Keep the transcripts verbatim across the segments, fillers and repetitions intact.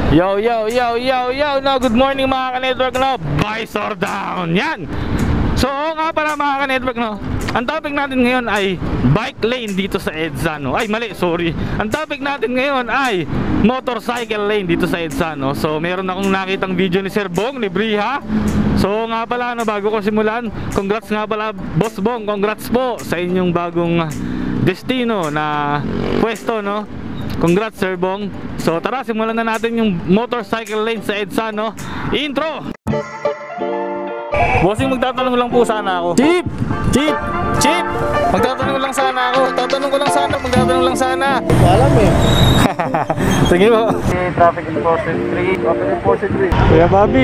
Yo, yo, yo, yo, yo, no, good morning mga ka-network, no, Visor down, yan. So, nga pala mga ka-network, no, ang topic natin ngayon ay bike lane dito sa EDSA, no. Ay, mali, sorry. Ang topic natin ngayon ay motorcycle lane dito sa EDSA, no. So, meron akong nakitang video ni Sir Bong, ni Briha. So, nga pala, no, bago ko simulan, congrats nga pala, Boss Bong, congrats po sa inyong bagong destino na pwesto, no. Congrats, Sir Bong. So tara, simulan na natin yung motorcycle lane sa EDSA, no? Intro! Bossing, magtatanong lang po sana ako. Chip! Chip! Chip! Magtatanong lang sana ako. Tatanong ko lang sana, magtatanong lang sana. Alam eh. Sige po. Traffic enforcement three. Traffic enforcement three. Kuya Bobby.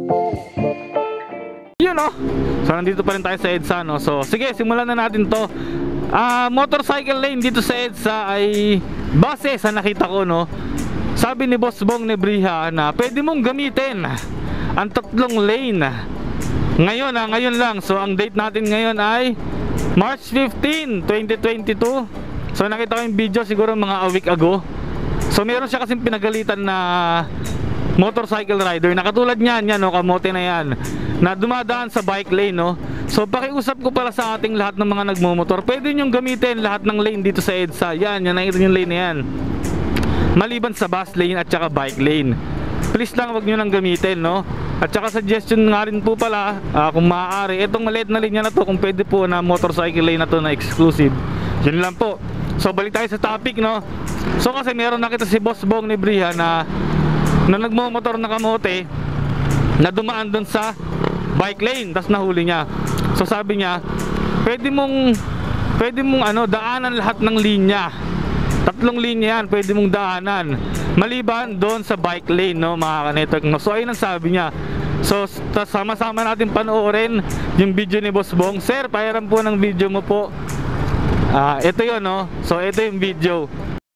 Yun, no? So nandito pa rin tayo sa EDSA, no? So sige, simulan na natin to. Ah, uh, motorcycle lane dito sa EDSA ay base sa nakita ko, no. Sabi ni Boss Bong ni Briha na pwede mong gamitin ang tatlong lane ngayon, ah, ngayon lang. So ang date natin ngayon ay March fifteenth, twenty twenty-two. So nakita ko yung video siguro mga a week ago. So meron siya kasing pinagalitan na motorcycle rider na katulad niyan, yan, no, kamote na yan, na dumadaan sa bike lane, no. So pakiusap ko para sa ating lahat ng mga nagmumotor, pwede nyo gamitin lahat ng lane dito sa EDSA. Yan, yan, nakita yung lane na yan, maliban sa bus lane at saka bike lane. Please lang, wag nyo nang gamitin, no. At saka suggestion nga rin po pala, uh, kung maaari, itong maliit na linya na to, kung pwede po na motorcycle lane na to na exclusive. Yun lang po. So balik tayo sa topic, no. So kasi meron nakita si Boss Bong ni Briha na na nagmumotor na kamote na dumaan dun sa bike lane, tapos nahuli niya. So sabi niya, pwede mong pwede mong ano, daanan lahat ng linya. Tatlong linya yan, pwede mong daanan, maliban doon sa bike lane, no, mga ka-network, no. So ayun ang sabi niya. So sama-sama natin panoorin yung video ni Boss Bong. Sir, pahiram po ng video mo po. Ah, uh, ito yun, no. So ito yung video.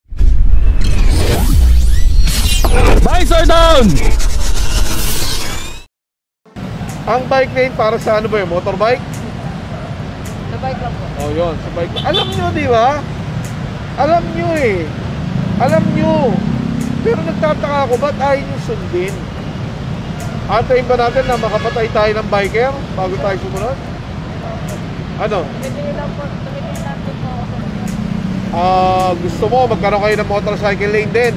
Visor down! Ang bike lane para sa ano ba yun? Motorbike? Sa bike lang po. Oh, yun, sa bike. Alam nyo, di ba? Alam nyo eh. Alam nyo. Pero nagtataka ako, ba't ayaw nyo sundin? Antayin ba natin na makapatay tayo ng biker bago tayo sumunod? Ano? Tumipili lang po. Tumipili lang po po. Ah, uh, gusto mo magkaroon kayo ng motorcycle lane din?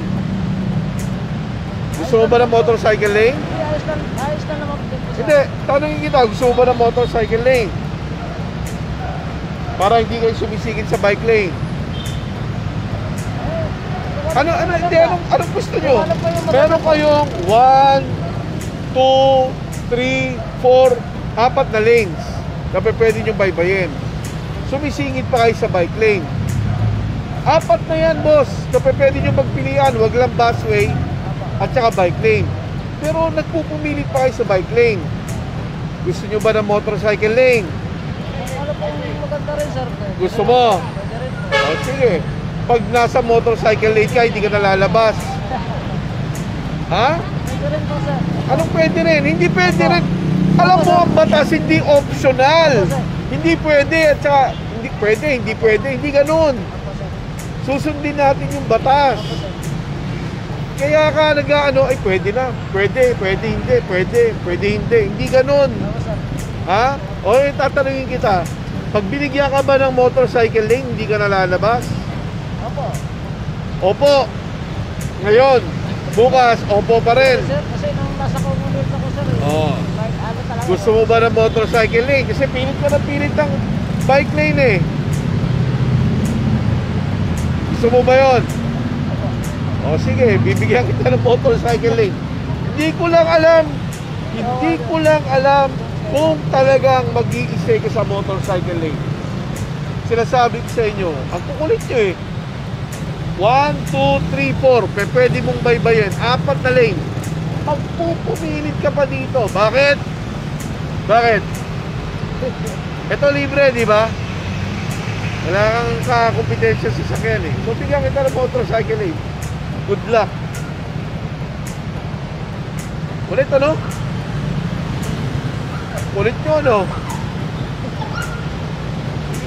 Gusto mo ba ng motorcycle lane? Hindi, ayos lang, ayos lang naman po. Hindi, tanongin kita, gusto mo ba ng motorcycle lane? Para hindi kayo sumisigit sa bike lane. Ano, ano, hindi, anong, anong gusto nyo? Meron kayong one, two, three, four, apat na lanes na pwede nyo baybayin. Sumisingit pa kayo sa bike lane. Apat na yan, boss, na pwede nyo magpilian, wag lang busway at saka bike lane. Pero nagpupumilit pa kayo sa bike lane. Gusto nyo ba ng motorcycle lane? Ano po yung maganda rin, sir? Gusto mo? O sige, pag nasa motorcycle lane ka, hindi ka nalalabas. Ha? Pwede rin po, sir. Anong pwede rin? Hindi pwede rin. Alam mo, ang batas hindi optional. Hindi pwede at saka hindi pwede, hindi pwede, hindi ganun. Susundin natin yung batas. Kaya ka nag-ano, ay pwede na, pwede, pwede hindi, pwede, pwede hindi, hindi ganun. Ha? O tatanungin kita, pag binigyan ka ba ng motorcycle lane, hindi ka nalalabas? Opo. Opo. Ngayon, bukas, opo pa rin. Sir, kasi nung nasa community ako, sir, Oo. bike, ano talaga. Gusto mo ba ng motorcycle lane? Kasi pilit ka na pilit ng bike lane eh. Gusto mo ba yun? O sige, bibigyan kita ng motorcycle lane. Hindi ko lang alam, hindi ko lang alam kung talagang mag-i-stay ka sa motorcycle lane. Sinasabi ko sa inyo, ang kukulit nyo eh. one, two, three, four, pwede mong baybayin, apat na lane. Magpupumilit ka pa dito. Bakit? Bakit? Ito libre, di ba? Wala kang kakompetensya sa sakyan eh. So bigyan kita ng motorcycle lane. Good luck. Ulit ano? Ulit nyo ano?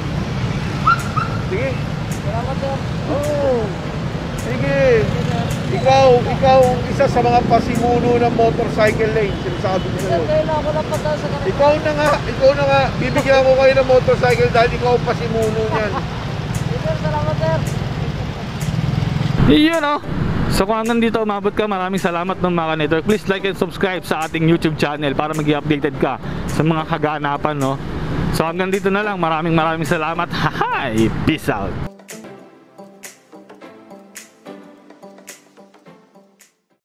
Sige. Salamat, sir. Oo. Sige. Ikaw, ikaw isa sa mga pasimuno ng motorcycle lane. Sinasabi ko Sir, sa'yo. kayo na ako napadaan sa kanila. Ikaw na nga, ikaw na nga. Bibigyan ko kayo ng motorcycle dahil ikaw ang pasimuno niyan. Sir, salamat sir. Yun oh. So kung hanggang dito umabot ka, maraming salamat ng mga network. Please like and subscribe sa ating YouTube channel para maging updated ka sa mga kaganapan, no. So hanggang dito na lang. Maraming maraming salamat. Hi, peace out.